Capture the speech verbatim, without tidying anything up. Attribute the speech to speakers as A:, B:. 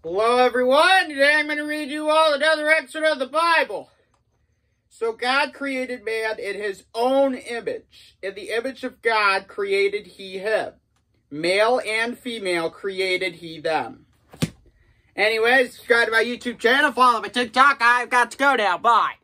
A: Hello everyone, today I'm going to read you all another excerpt of the Bible. So God created man in his own image. In the image of God created he him. Male and female created he them. Anyways, subscribe to my YouTube channel, follow my TikTok. I've got to go now. Bye.